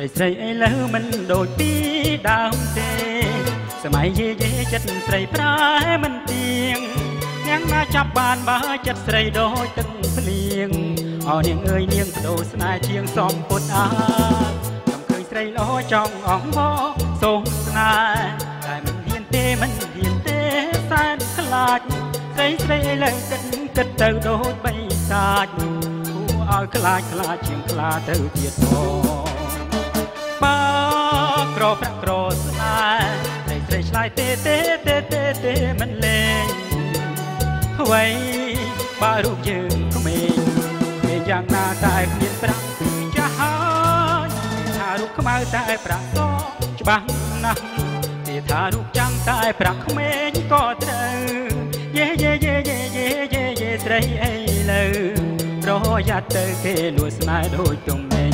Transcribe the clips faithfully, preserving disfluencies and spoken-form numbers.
ស្រីស្រីអីលើមិនដូចពីដើមទេសម័យយេយេចិត្តស្រីប្រែមិនទៀងនាងណាចាប់បានបើចិត្តស្រីដូចទឹកភ្លៀងអនាងអើយនាងបដូរស្នេហ៍ជាងសំពុតអាខ្ញុំឃើញស្រីលោចង់អងមកសូមស្នេហ៍តែមិនហ៊ានទេមិនហ៊ានទេសែនខ្លាចស្រីស្រីអីលើគិតគិតទៅដូចបិសាចគួរឲ្យខ្លាចខ្លាចជាងខ្លាទៅទៀតផងបើក្រប្រាក់ក្រស្នេហ៍ស្រីស្រីឆ្លើយទេទេទេទេទេមិនលេងអ្វីបើរូបយើងក្មេងពេលយ៉ាងណាតែគ្មានប្រាក់ចាស់ហើយថារូបខ្មៅតែប្រាក់សច្បាស់ណាស់ទេថារូបចាំងតែប្រាក់ក្មេងក៏ត្រូវយេយេយេយេយេយេយេស្រីអីលើប្រយ័ត្នទៅគេលួចស្នេហ៍ដូចទុំមេញ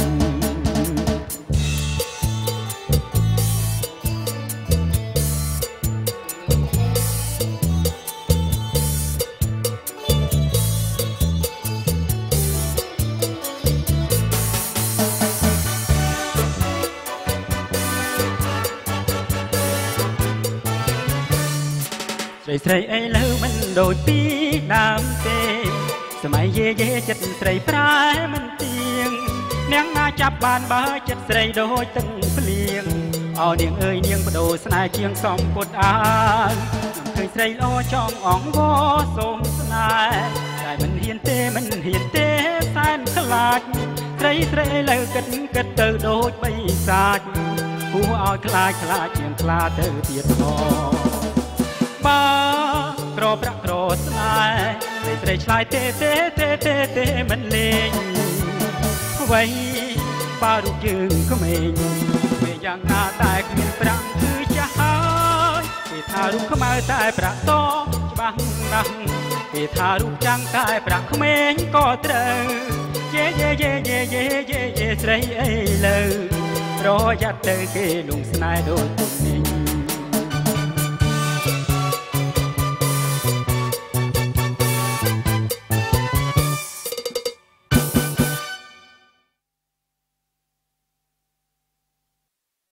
ស្រីស្រីអីលើមិនដូចពីដើមទេសម័យយេយេចិត្តស្រីប្រែមិនទៀងនាងណាចាប់បានបើចិត្តស្រីដូចទឹកភ្លៀងអោនាងអើយនាងបដូរស្នេហ៍ជាងសំពុតអាយខ្ញុំឃើញស្រីលោចង់អងវសូមស្នេហ៍តែមិនហ៊ានទេមិនហ៊ានទេសែនខ្លាចស្រីស្រីលើគិតគិតទៅដូចបិសាចគួរឲ្យខ្លាចខ្លាចជាងខ្លាទៅទៀតផងបើក្រប្រាក់ក្រស្នេហ៍ស្រីស្រីឆ្លើយទេទេទេទេទេមិនលេងអ្វីបើរូបយើងក្មេងពេលយ៉ាងណាតែគ្មានប្រាក់គឺចាស់ហើយគេថារូបខ្មៅតែប្រាក់តច្បាស់ណាស់គេថារូបចាំងតែប្រាក់ក្មេងក៏ត្រូវយេយេយេយេយេយេយេស្រីអីលើប្រយ័ត្នទៅគេលងស្នេហ៍ដូចទុំ